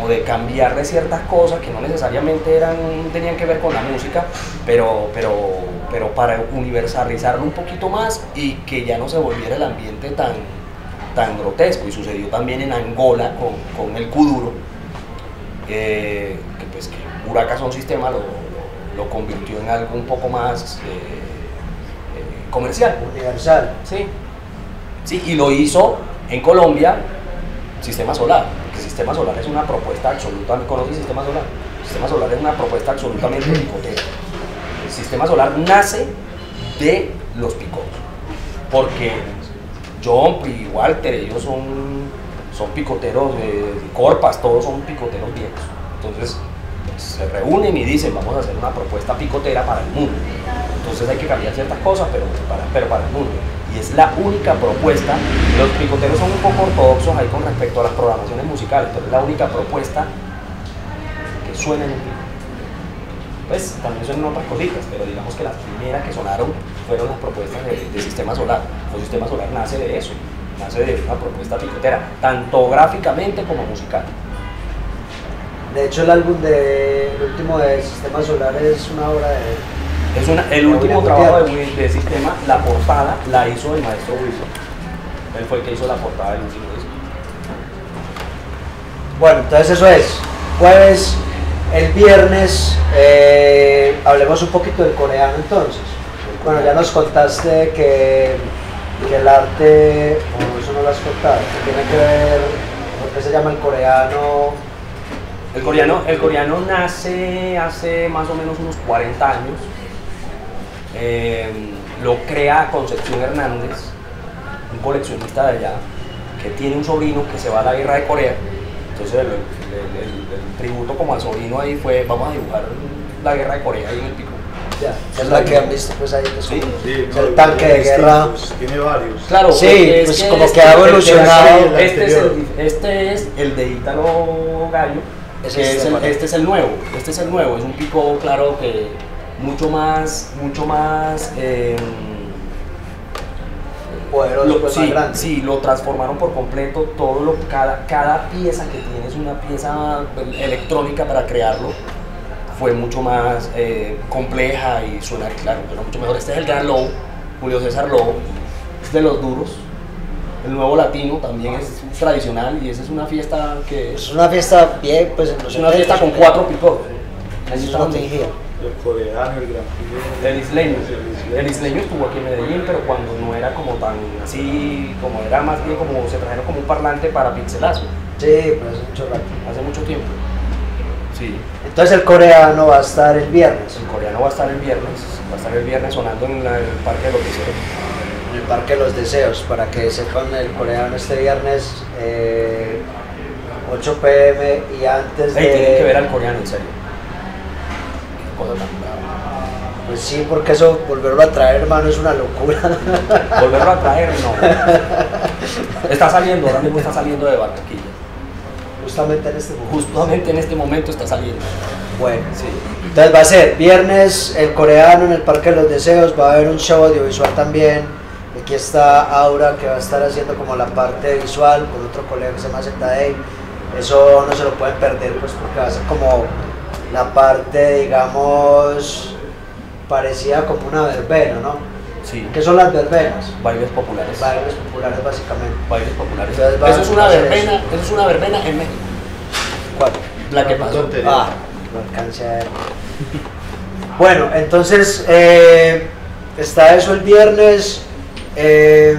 como de cambiarle ciertas cosas que no necesariamente eran, tenían que ver con la música, pero, pero, pero para universalizarlo un poquito más y que ya no se volviera el ambiente tan, tan grotesco. Y sucedió también en Angola con, con el kuduro, eh, que pues que Uraka Sound System lo, lo, lo convirtió en algo un poco más eh, eh, comercial. Universal. Sí. Sí, y lo hizo en Colombia Sistema Solar, porque Sistema Solar es una propuesta absolutamente, ¿conoces Sistema Solar? Sistema Solar es una propuesta absolutamente picotera. El Sistema Solar nace de los picos, porque John y Walter, ellos son, son picoteros de Corpas, todos son picoteros viejos. Entonces se reúnen y dicen, vamos a hacer una propuesta picotera para el mundo. Entonces hay que cambiar ciertas cosas, pero para, pero para el mundo. Y es la única propuesta. Los picoteros son un poco ortodoxos ahí con respecto a las programaciones musicales, pero es la única propuesta que suena en un pico. Pues también suenan otras cositas, pero digamos que las primeras que sonaron fueron las propuestas de, de Sistema Solar. El Sistema Solar nace de eso, nace de una propuesta picotera, tanto gráficamente como musical. De hecho, el álbum de, el último de Sistema Solar es una obra de... Es una, el último trabajo de, de Sistema, la portada la hizo el maestro Wilson. Él fue el que hizo la portada del último disco. Bueno, entonces eso es jueves. El viernes eh, hablemos un poquito del coreano entonces. Bueno, ya nos contaste que, que el arte, o eso no lo has contado, que tiene que ver, ¿por qué se llama el coreano? El coreano, el coreano nace hace más o menos unos cuarenta años. Eh, lo crea Concepción Hernández, un coleccionista de allá, que tiene un sobrino que se va a la guerra de Corea. Entonces el, el, el, el tributo como al sobrino ahí fue, vamos a dibujar la guerra de Corea ahí en el pico. Ya, es la que han visto pues ahí, pues, sí, sí, el no, tanque de guerra. Tiene varios. Claro, sí, es pues que como este, que ha evolucionado. Este, este, es el, este es el de Ítalo Gallo, Es que este, es el, bueno. este es el nuevo, este es el nuevo, es un pico claro que mucho más, mucho más eh, Poderoso, lo, pues, sí, más grande. sí, lo transformaron por completo, todo lo, cada, cada pieza que tiene es una pieza electrónica para crearlo, fue mucho más eh, compleja y suena, claro, suena mucho mejor. Este es el Gran Lobo, Julio César Lobo, es de los duros. El Nuevo Latino también es tradicional y esa es una fiesta que Es una fiesta bien, pues en los es una fiesta con cuatro picos. Así es fingida. El coreano, el gran Prix. El isleño. El isleño estuvo aquí en Medellín, pero cuando no era como tan así, como era más bien como se trajeron como un parlante para pixelazo, Sí, pues hace mucho rato. hace mucho tiempo. Sí. Entonces el coreano va a estar el viernes El coreano va a estar el viernes, va a estar el viernes sonando en la- el Parque de los Deseos. en el Parque de los Deseos, para que sepan el coreano este viernes eh, ocho p m y antes de... Ey, tienen que ver al coreano, en serio. Qué cosa tan brava. Pues sí, porque eso, volverlo a traer, hermano, es una locura. Volverlo a traer, no. Está saliendo, ahora mismo está saliendo de Barranquilla. Justamente en este momento. Justamente en este momento está saliendo. Bueno, Sí. entonces va a ser viernes el coreano en el Parque de los Deseos, va a haber un show audiovisual también. Aquí está Aura, que va a estar haciendo como la parte visual con otro colega que se llama Zetadei. Eso no se lo pueden perder, pues porque va a ser como la parte, digamos, parecida como una verbena, ¿no? Sí. ¿Qué son las verbenas? Bailes populares. Bailes populares, básicamente. Bailes populares. Entonces va- Eso es una va a ser verbena, eso es una verbena en México. ¿Cuál? La que Una pasó. tontería. Ah, no alcancé a ver. Bueno, entonces eh, está eso el viernes. Eh,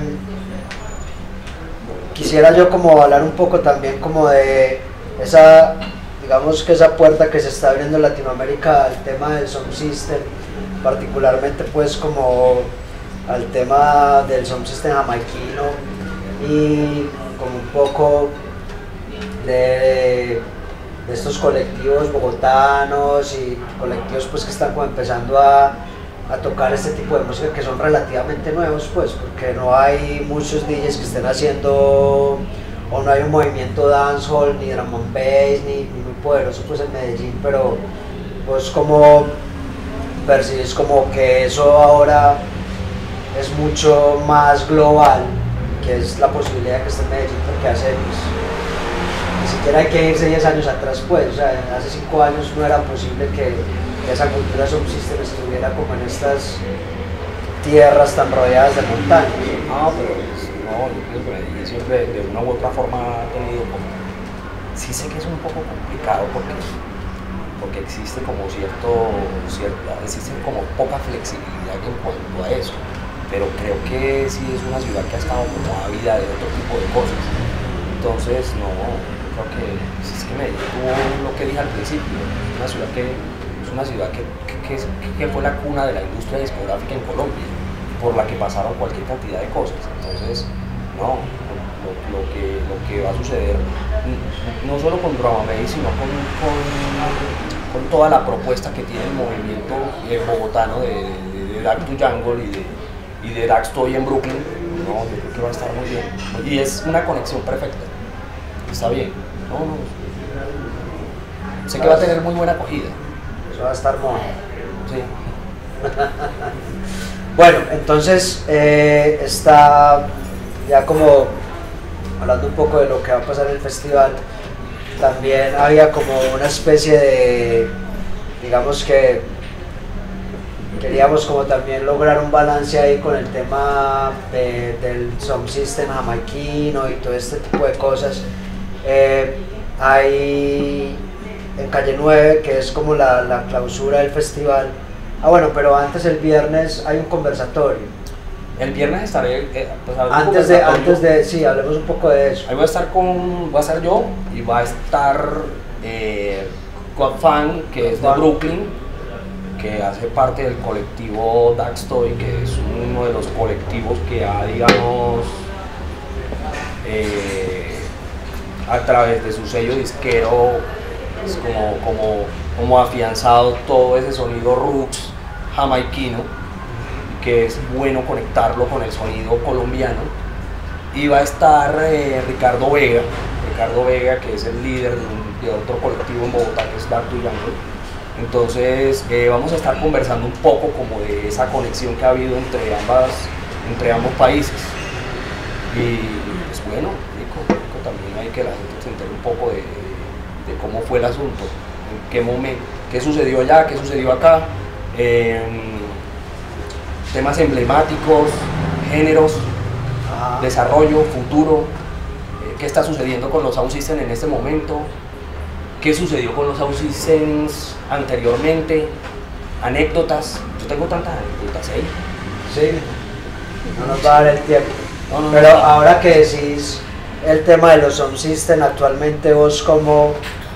quisiera yo como hablar un poco también como de esa, digamos que esa puerta que se está abriendo en Latinoamérica al tema del sound system, particularmente pues como al tema del sound system jamaiquino y como un poco de, de estos colectivos bogotanos y colectivos pues que están como empezando a, a tocar este tipo de música que son relativamente nuevos pues porque no hay muchos D Js que estén haciendo o no hay un movimiento dancehall ni drum and bass ni, ni muy poderoso pues en Medellín, pero pues como percibes como que eso ahora es mucho más global, que es la posibilidad que esté en Medellín porque hace pues, ese siquiera hay que irse diez años atrás, pues, o sea, hace cinco años no era posible que, que esa cultura Subsystem estuviera como en estas tierras tan rodeadas de montañas. No, pero pues, no, yo creo que Medellín siempre de una u otra forma ha tenido como... Sí sé que es un poco complicado porque, porque existe como cierto, cierto, existe como poca flexibilidad en cuanto a eso, pero creo que sí es una ciudad que ha estado como ávida de otro tipo de cosas. Entonces, no, creo que es que Medellín tuvo lo que dije al principio, es una ciudad que, es una ciudad que, que, que, que fue la cuna de la industria discográfica en Colombia, por la que pasaron cualquier cantidad de cosas. Entonces, no, lo, lo, que, lo que va a suceder, no solo con Drum and Bass, sino con, con, con toda la propuesta que tiene el movimiento eh, bogotano de, de, de Dark to Jungle y de, y de Dark Story en Brooklyn, no, yo creo que va a estar muy bien. Y es una conexión perfecta, está bien. No, no, sé que va a tener muy buena acogida. Eso va a estar mono. Sí. Bueno, entonces eh, está ya como hablando un poco de lo que va a pasar en el festival. También había como una especie de, digamos que queríamos como también lograr un balance ahí con el tema de, del sound system jamaiquino y todo este tipo de cosas. Eh, hay en Calle nueve, que es como la, la clausura del festival. Ah, bueno, pero antes el viernes hay un conversatorio. El viernes estaré, eh, pues, antes de, antes de, sí, hablemos un poco de eso. Ahí voy a estar con, voy a estar yo y va a estar eh, Quad Fan, que es de Brooklyn, que hace parte del colectivo Dark Story, que es uno de los colectivos que ha, digamos, eh, a través de su sello disquero, es como, como, como afianzado todo ese sonido roots jamaiquino, que es bueno conectarlo con el sonido colombiano. Y va a estar eh, Ricardo Vega, Ricardo Vega, que es el líder de, un, de otro colectivo en Bogotá, que es Dark to Jungle. Entonces eh, vamos a estar conversando un poco como de esa conexión que ha habido entre, ambas, entre ambos países. Y pues bueno, rico, rico también hay que la gente se entere un poco de, de cómo fue el asunto, en qué momento, qué sucedió allá, qué sucedió acá. Eh, temas emblemáticos, géneros, ah. desarrollo, futuro, eh, qué está sucediendo con los sound systems en este momento, qué sucedió con los sound systems anteriormente, anécdotas. Yo tengo tantas anécdotas, ¿eh? Sí, no nos va a dar el tiempo. No, no, Pero no, no. Ahora que decís el tema de los sound systems, actualmente vos como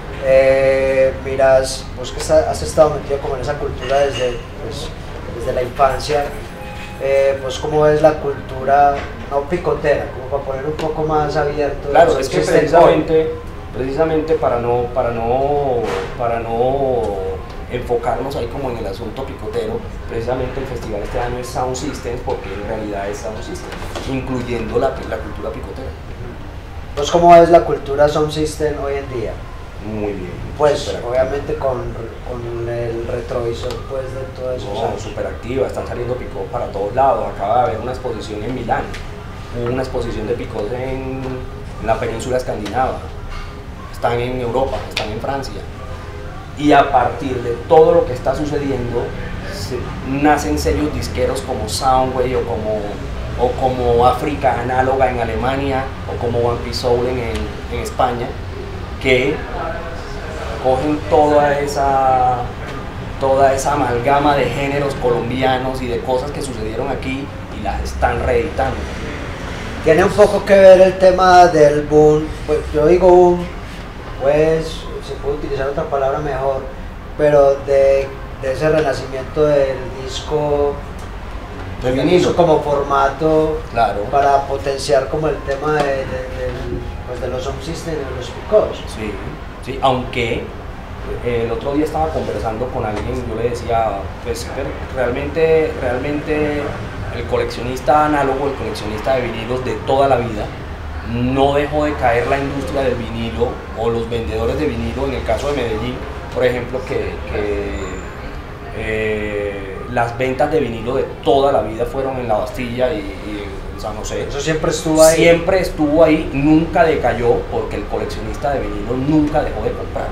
eh, miras, vos que está, has estado metido como en esa cultura desde, pues, desde la infancia, eh, pues cómo ves la cultura, no picotera, como para poner un poco más abierto. Claro, es que precisamente, precisamente para no, para no, para no enfocarnos ahí como en el asunto picotero, precisamente el festival este año es Sound Systems, porque en realidad es Sound Systems, incluyendo la, la cultura picotera. Pues cómo ves la cultura Sound System hoy en día. Muy bien. Pues obviamente con, con el retrovisor pues de todo eso. No, súper activa, están saliendo picos para todos lados. Acaba de haber una exposición en Milán, hubo una exposición de picos en, en la península escandinava, están en Europa, están en Francia. Y a partir de todo lo que está sucediendo, se, nacen sellos disqueros como Soundwave o como, o como África Análoga en Alemania o como One Piece Soul en, en, en España, que cogen toda esa, toda esa amalgama de géneros colombianos y de cosas que sucedieron aquí y las están reeditando. Tiene un poco que ver el tema del boom, pues yo digo boom, pues se puede utilizar otra palabra mejor, pero de, de ese renacimiento del disco, del del vinilo disco como formato, claro, para potenciar como el tema de, de, de, pues de los sound systems y de los picos. Sí, sí, aunque eh, el otro día estaba conversando con alguien, yo le decía, pues pero realmente, realmente el coleccionista análogo, el coleccionista de vinilos de toda la vida, no dejó de caer la industria del vinilo o los vendedores de vinilo, en el caso de Medellín, por ejemplo, que, que eh, las ventas de vinilo de toda la vida fueron en la Bastilla y, y San José. Eso siempre estuvo ahí. Siempre estuvo ahí, nunca decayó porque el coleccionista de vinilo nunca dejó de comprar.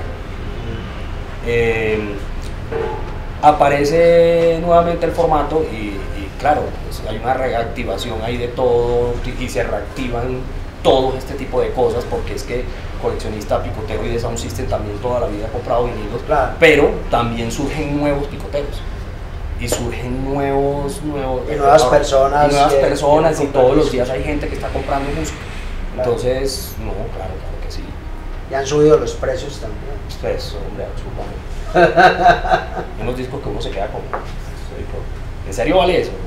Eh, aparece nuevamente el formato y, y claro, pues hay una reactivación ahí de todo y se reactivan todo este tipo de cosas porque es que coleccionista picotero y de Sound System también toda la vida ha comprado vinilos, claro. Pero también surgen nuevos picoteros y surgen nuevos, nuevos y nuevas ahora, personas y nuevas que, personas que y todos los días hay gente que está comprando música, claro. Entonces no, claro, claro que sí. Y han subido los precios también. Pues, hombre, absolutamente. Hay unos discos que uno se queda con. ¿En serio vale eso?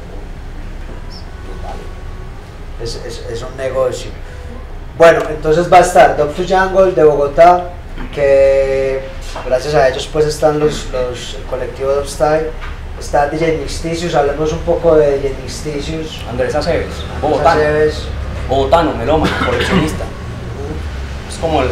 Pues vale. Es, es, es un negocio. Bueno, entonces va a estar Doctor Jungle de Bogotá, que gracias a ellos pues están los, los el colectivo Dubstyle. Está D J Mixticius, hablemos un poco de D J Mixticius. Andrés Aceves, bogotano. Aceves. Bogotano, melómano, coleccionista. Es como el.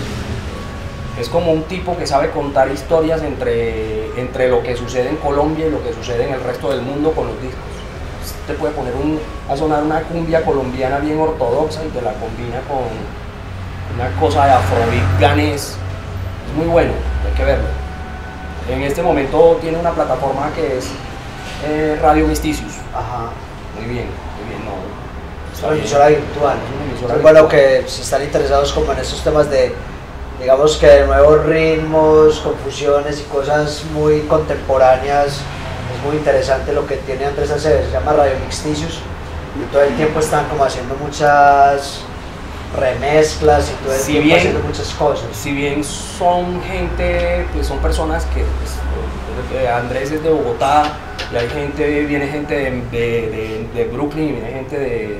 Es como un tipo que sabe contar historias entre, entre lo que sucede en Colombia y lo que sucede en el resto del mundo con los discos. Te puede poner un, a sonar una cumbia colombiana bien ortodoxa y te la combina con una cosa de afrobeat ganés. Es muy bueno, hay que verlo. En este momento tiene una plataforma que es eh, Radio Misticius. Ajá. Muy bien, muy bien, no. Es una emisora virtual. Es una emisora Entonces, virtual. bueno, que si están interesados como en estos temas de, digamos que de nuevos ritmos, confusiones y cosas muy contemporáneas, es muy interesante lo que tiene Andrés Aceves, se llama Radio Mixticius y todo el tiempo están como haciendo muchas remezclas y todo el Si tiempo bien- haciendo muchas cosas. Si bien son gente, pues son personas que, pues, eh, Andrés es de Bogotá y hay gente, viene gente de, de- de- de Brooklyn y viene gente de,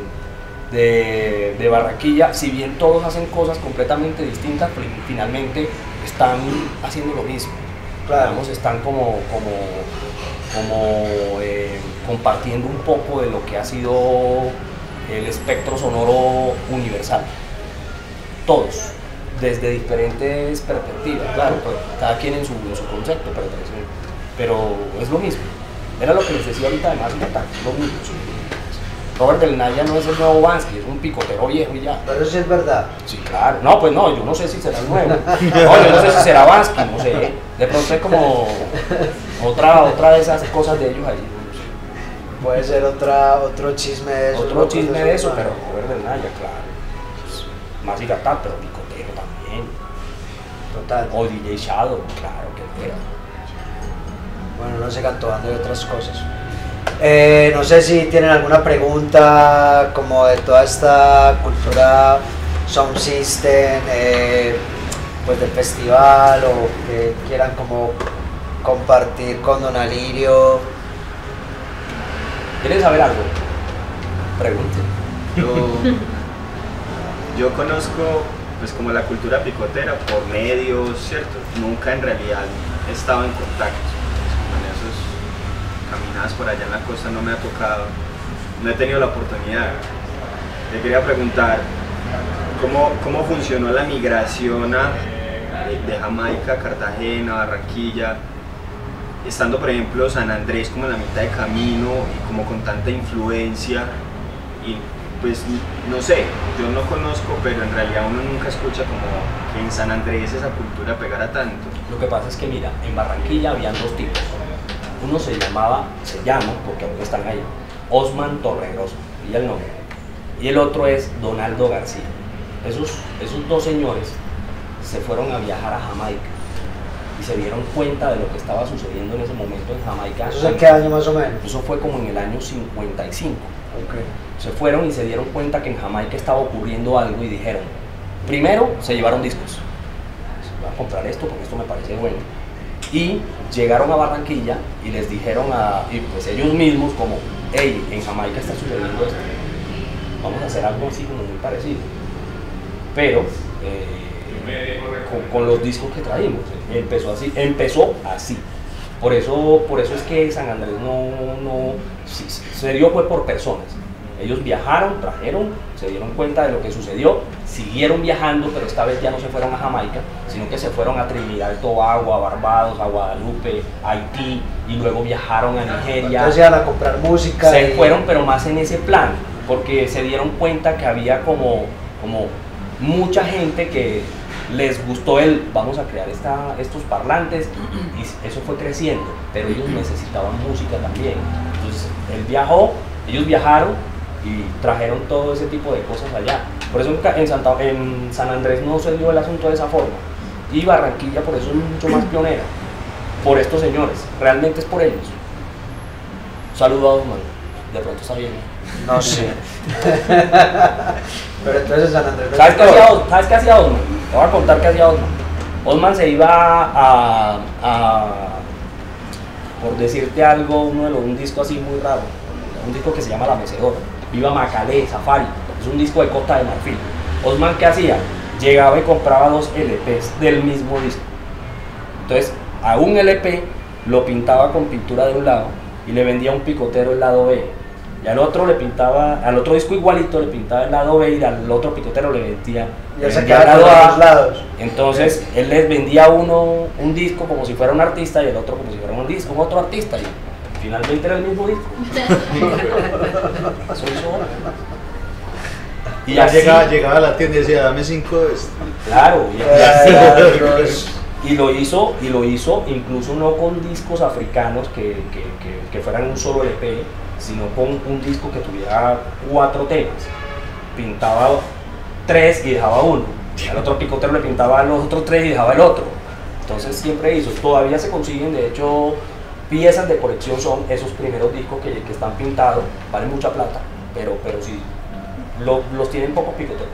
de, de Barranquilla, si bien todos hacen cosas completamente distintas, pero finalmente están haciendo lo mismo. Claro. Digamos, están como, como, como eh, compartiendo un poco de lo que ha sido el espectro sonoro universal. Todos, desde diferentes perspectivas, claro, pues, cada quien en su, en su concepto, pero, pero es lo mismo. Era lo que les decía ahorita de Massive Attack, lo mismo. Robert Del Naya no es el nuevo Bansky, es un picotero viejo y ya. Pero eso sí es verdad. Sí, claro. No, pues no, yo no sé si será el nuevo. No, yo no sé si será Bansky, no sé. De pronto es como otra, otra de esas cosas de ellos ahí. Puede ser otra, otro chisme de eso. Otro chisme de eso, ¿no? pero Robert Del Naya, claro. Massive Attack, pero picotero también. Total. O D J Shadow, claro que era. Bueno, no sé, cantando y otras cosas. Eh, no sé si tienen alguna pregunta como de toda esta cultura Sound System, eh, pues del festival o que quieran como compartir con Don Alirio. ¿Quieren saber algo? Pregunten. Yo, yo conozco pues como la cultura picotera por medios, ¿cierto? Nunca en realidad he estado en contacto. Pues, con esos caminadas por allá en la costa no me ha tocado, no he tenido la oportunidad. Le quería preguntar cómo, cómo funcionó la migración a, de, de Jamaica a Cartagena, Barranquilla, estando por ejemplo San Andrés como en la mitad de camino y como con tanta influencia y pues no sé, yo no conozco, pero en realidad uno nunca escucha como que en San Andrés esa cultura pegara tanto. Lo que pasa es que mira, en Barranquilla habían dos tipos. Uno se llamaba, se llama, porque aún están ahí, Osman Torregrosa, y el nombre. Y el otro es Donaldo García. Esos, esos dos señores se fueron a viajar a Jamaica y se dieron cuenta de lo que estaba sucediendo en ese momento en Jamaica. ¿Eso es en qué año más o menos? Eso fue como en el año cincuenta y cinco. Okay. Se fueron y se dieron cuenta que en Jamaica estaba ocurriendo algo y dijeron, primero se llevaron discos, voy a comprar esto porque esto me parece bueno, y llegaron a Barranquilla y les dijeron a, y pues ellos mismos como, hey, en Jamaica está sucediendo esto, vamos a hacer algo así como muy parecido, pero eh, con, con los discos que traímos, empezó así, empezó así. Por eso, por eso es que San Andrés no, no sí, se dio fue por personas. Ellos viajaron, trajeron, se dieron cuenta de lo que sucedió, siguieron viajando, pero esta vez ya no se fueron a Jamaica, sino que se fueron a Trinidad y Tobago, a Barbados, a Guadalupe, a Haití, y luego viajaron a Nigeria. Entonces iban a comprar música. Se y... fueron, pero más en ese plan. porque se dieron cuenta que había como, como mucha gente que les gustó el, vamos a crear esta, estos parlantes, y eso fue creciendo, pero ellos necesitaban música también. Entonces él viajó, ellos viajaron y trajeron todo ese tipo de cosas allá. Por eso en, Santa, en San Andrés no se dio el asunto de esa forma, y Barranquilla por eso es mucho más pionera, por estos señores, realmente es por ellos. Saludos, man, de pronto está bien. No sé. Pero entonces San Andrés... ¿Sabes qué hacía Osman? ¿Sabes qué hacía Osman? Te voy a contar qué hacía Osman. Osman se iba a, a, por decirte algo, uno de los, un disco así muy raro, un disco que se llama La Mecedora, Viva Macalé, Safari, es un disco de Costa de Marfil. Osman, ¿qué hacía? Llegaba y compraba dos L Pes del mismo disco. Entonces, a un L P lo pintaba con pintura de un lado y le vendía a un picotero el lado B. Y al otro le pintaba, al otro disco igualito le pintaba el lado B y al otro picotero le vendía, Y le él se vendía el quedaba lado con los A. dos lados. Entonces él les vendía a uno un disco como si fuera un artista y el otro como si fuera un disco, un otro artista, y finalmente era el mismo disco. Eso hizo Osman. Y ya llegaba, llegaba a la tienda y decía, dame cinco de esto. Claro, y, Eh, así- los- y lo hizo, y lo hizo incluso no con discos africanos que, que, que, que fueran un solo L P, sino con un disco que tuviera cuatro temas. Pintaba tres y dejaba uno. Al otro picotero le pintaba los otros tres y dejaba el otro. Entonces siempre hizo. Todavía se consiguen, de hecho, piezas de colección son esos primeros discos que, que están pintados, valen mucha plata, pero, pero sí, lo, los tienen pocos picoteros.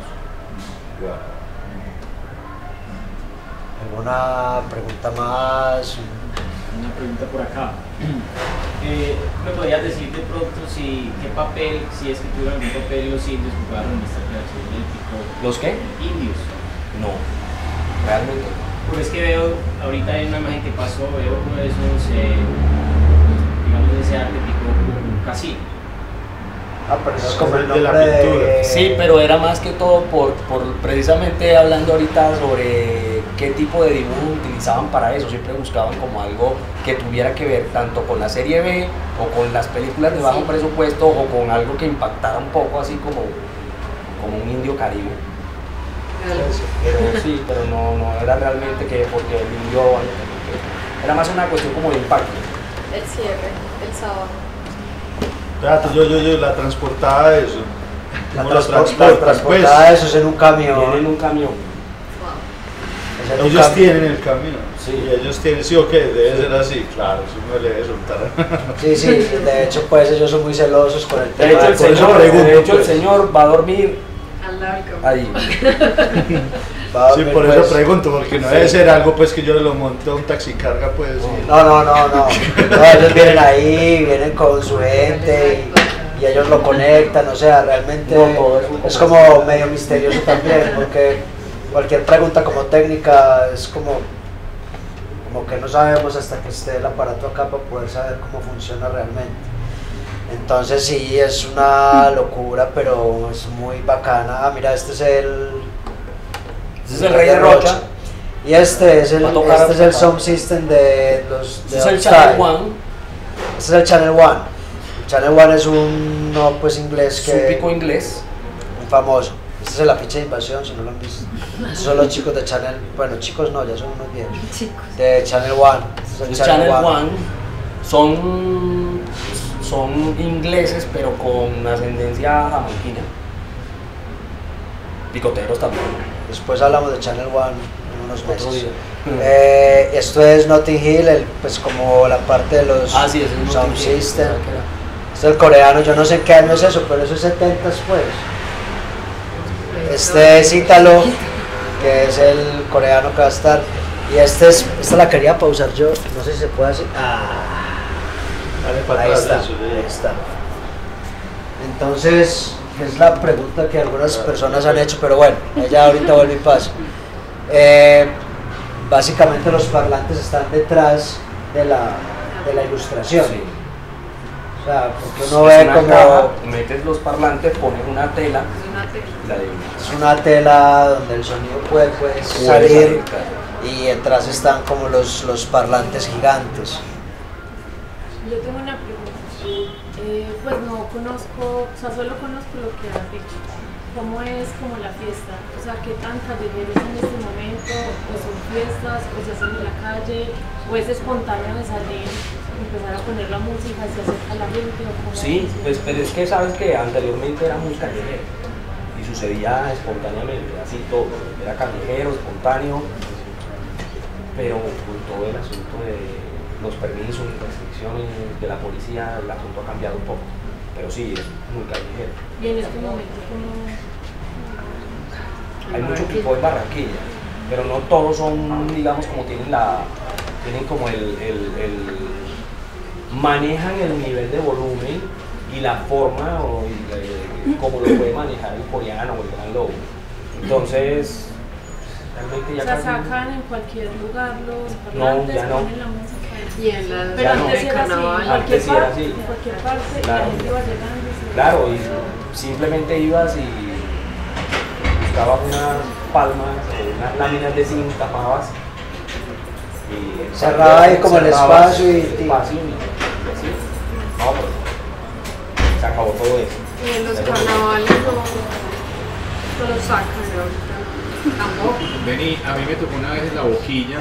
¿Alguna pregunta más? Una pregunta por acá. Eh, ¿Me podrías decir de pronto si qué papel, si es que tuvieron algún papel los indios jugaron en esta creación del pico? ¿Los qué? Indios. No, realmente. Porque es que veo, ahorita hay una imagen que pasó, veo uno de esos, eh, digamos, ese arte tipo un casino. Ah, pero eso es como el De la nombre pintura. de... Sí, pero era más que todo por, por precisamente hablando ahorita sobre qué tipo de dibujo utilizaban para eso. Siempre buscaban como algo que tuviera que ver tanto con la serie B o con las películas de bajo Sí. presupuesto o con algo que impactara un poco así como, como un indio caribe. Pero sí, pero no, no era realmente que porque el indio vaya, que- era más una cuestión como de impacto. El cierre, el sábado. Espérate, yo, yo, yo la transportaba de eso. La ¿Cómo la transporta, transportan? transportada Pues, eso es en un camión. Viene en un camión. Wow. Es en un ellos cam- tienen el camino. Sí. Y ellos tienen, sí o qué, debe ser así, claro, eso no le debe soltar. Sí, sí, de hecho pues ellos son muy celosos con el De tema. hecho, el por eso señor, pregunto, de hecho, el pues. señor va a dormir Al lado del campo. ahí. Va a Sí, dormir, por pues. eso pregunto, porque no debe ser algo pues que yo lo monte a un taxicarga pues. y- No, no, no, no. No, ellos vienen ahí, vienen con su gente y, y ellos lo conectan, o sea, realmente No, todo es un es como medio misterioso también, porque cualquier pregunta como técnica es como, como que no sabemos hasta que esté el aparato acá para poder saber cómo funciona realmente. Entonces sí, es una locura, pero es muy bacana. Ah, mira, este es el... Ese es el Rey de Rocha. Y este es el, Va a tocar este es el acá. sound system de los... de Ese es el Upstyle. Channel One, Este es el Channel One. El Channel One es un no pues inglés que súpico inglés. muy famoso. Este es el afiche de invasión, si no lo han visto. Estos son los chicos de Channel, bueno, chicos no, ya son unos viejos. Chicos. De Channel One. Este es El el Channel One son, son ingleses, pero con ascendencia jamaiquina. Picoteros también. Después hablamos de Channel One en unos Otro meses. día. Eh, esto es Notting Hill, el, pues como la parte de los Ah, sí, ese es sound Notting Hill. system. Este es el coreano, yo no sé en qué año es eso, pero eso es setentas pues. Este es Ítalo, que es el coreano que va a estar. Y este es, esta la quería pausar yo, no sé si se puede hacer. Ah, Dale para ahí atrás, está, eso, ya. ahí está. Entonces, es la pregunta que algunas personas han hecho, pero bueno, ella ahorita vuelve y pasa. Eh, básicamente los parlantes están detrás de la, de la ilustración. Sí. O sea, porque uno Es ve una como... caja, metes los parlantes, pones una tela Es una tela. y la divides. Es una tela donde el sonido puede, puede Puede salir claro. y detrás están como los, los parlantes gigantes. Yo tengo una pregunta. Eh, pues no conozco, o sea, solo conozco lo que has dicho. ¿Cómo es como la fiesta? O sea, ¿qué tan callejeros en este momento? ¿O son fiestas? ¿O se hacen en la calle? ¿O es espontáneo de salir, empezar a poner la música, se acerca la gente? ¿O cómo Sí, es? pues, pero es que sabes que anteriormente era muy callejero y sucedía espontáneamente, así todo, era callejero, espontáneo, pero con todo el asunto de los permisos y restricciones de la policía, el asunto ha cambiado un poco, pero sí, es muy callejero. Y en este momento, ¿cómo? Hay mucho picó en Barranquilla, pero no todos son, digamos, como tienen la, tienen como el, el, el manejan el nivel de volumen y la forma o y, eh, como lo puede manejar el coreano o el gran lobo. Entonces, realmente ya O sea, casi- sacan en cualquier lugar los No, parlantes, ya no. ponen la música. Y en las Pero Ya no. antes era así, en carnaval. cualquier Antes sí era parte, así. en cualquier parte, y Claro. la gente iba llegando. y se- Claro, y simplemente ibas y buscabas unas palmas o unas láminas de zinc, tapabas y Cerraba ahí como el cerrabas espacio y- el espacio y, y así. No, pues, se acabó todo eso. Y en los Eso fue- carnavales no, no lo sacan ahorita. Tampoco. Vení, a mí me tocó una vez en la boquilla,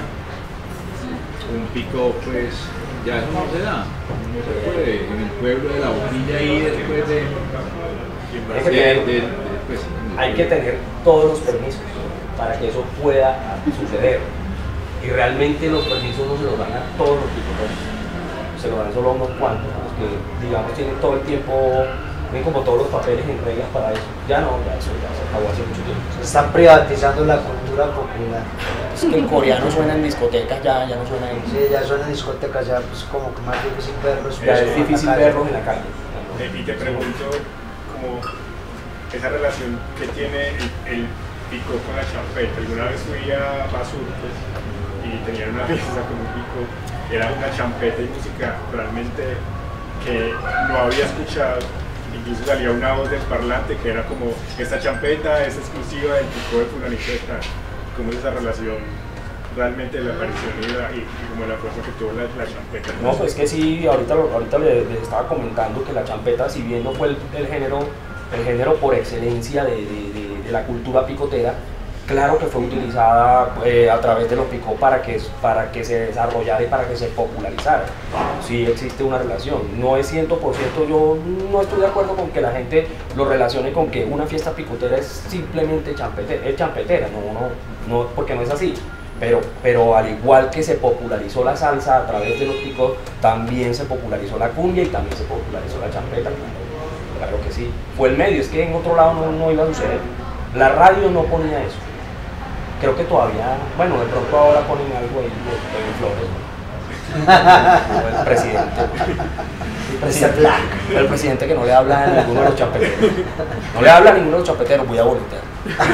un pico, pues ya eso no se da, no se puede, en el pueblo de la boquilla ahí después de... Hay que de- tener- de- de- pues, Hay que tener todos los permisos para que eso pueda suceder. Y realmente los permisos no se los dan a todos los picoteros, se los dan solo a unos cuantos, los que digamos tienen todo el tiempo, tienen como todos los papeles en reglas para eso. Ya no, ya eso ya se acabó hace mucho tiempo. Se están privatizando la cultura popular. Es que el coreano suena en discotecas, ya, ya no suena en... Sí, ya son en discotecas, ya pues como que más difícil verlos. Ya pues, es en la difícil calle. verlos en la calle. Eh, Y te pregunto, como esa relación que tiene el, el pico con la champeta. Alguna vez fui a Basurtos y tenían una fiesta con un pico, era una champeta y música realmente que no había escuchado. Incluso salía una voz del parlante que era como, esta champeta es exclusiva del pico de fulanito de tal. ¿Cómo es esa relación realmente de la aparición y, la, y, y como la fuerza que tuvo la, la champeta? No, pues que sí, ahorita, lo- ahorita les, les estaba comentando que la champeta, si bien no fue el, el género, el género por excelencia de, de- de- de la cultura picotera, claro que fue utilizada eh, a través de los picó para que, para que se desarrollara y para que se popularizara. Sí existe una relación, no es cien por ciento, yo no estoy de acuerdo con que la gente lo relacione con que una fiesta picotera es simplemente champete- es champetera, no, no, no, porque no es así. Pero, pero al igual que se popularizó la salsa a través de los picos, también se popularizó la cumbia y también se popularizó la champeta. Claro, claro que sí. Fue el medio, es que en otro lado no, no iba a suceder. La radio no ponía eso. Creo que todavía, bueno, de pronto ahora ponen algo ahí de, de Flores. ¿no? O el presidente. El presidente, el presidente que no le habla a ninguno de los champeteros. No le habla a ninguno de los champeteros, voy a voltear.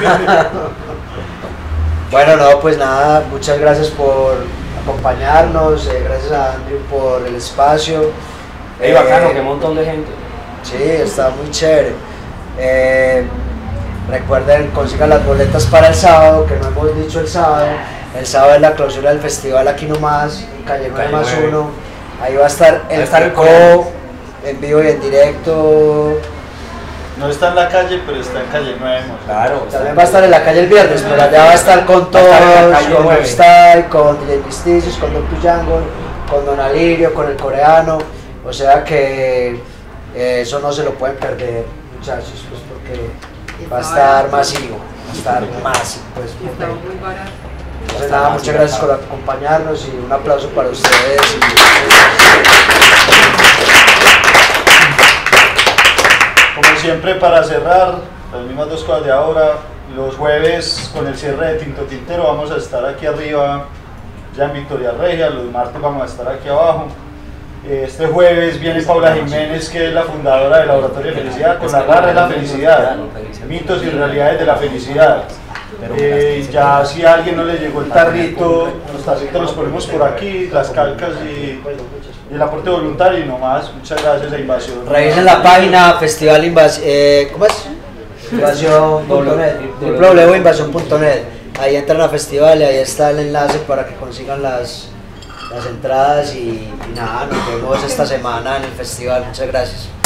Bueno, no, pues nada, muchas gracias por acompañarnos, eh, gracias a Andrew por el espacio. Ey, bacano, qué montón de gente. Sí, está muy chévere. Eh, recuerden, consigan las boletas para el sábado, que no hemos dicho el sábado. El sábado es la clausura del festival aquí nomás, en Calle nueve más nueve. uno. Ahí va a estar a el estar el Pico coreano. en vivo y en directo. No está en la calle, pero está en calle nueve. Claro. También va a estar en la calle el viernes, pero allá va a estar con Va a estar en la todos, calle con nueve. Style, con D J Visticios, con Doctor Jungle, con Don Alirio, con el coreano. O sea que eh, eso no se lo pueden perder, muchachos, pues porque va a estar masivo, va a estar masivo. Pues, Y estaba muy barato. entonces nada, muchas gracias por acompañarnos y un aplauso para ustedes. Como siempre, para cerrar, las mismas dos cosas de ahora, los jueves con el cierre de Tinto Tintero vamos a estar aquí arriba, ya en Victoria Regia, los martes vamos a estar aquí abajo. Este jueves viene Paula Jiménez, que es la fundadora del Laboratorio de Felicidad, con la garra de la felicidad, mitos y realidades de la felicidad. Eh, ya si a alguien no le llegó el tarrito, los tarritos los ponemos por aquí, las calcas y, y el aporte voluntario y no más. Muchas gracias a Invasión. Revisen la página Festival Invasión, eh, ¿cómo es? Invasión punto net, w w w punto invasión punto net. Ahí entran a festival y ahí está el enlace para que consigan las, las entradas y, y nada, nos vemos esta semana en el festival. Muchas gracias.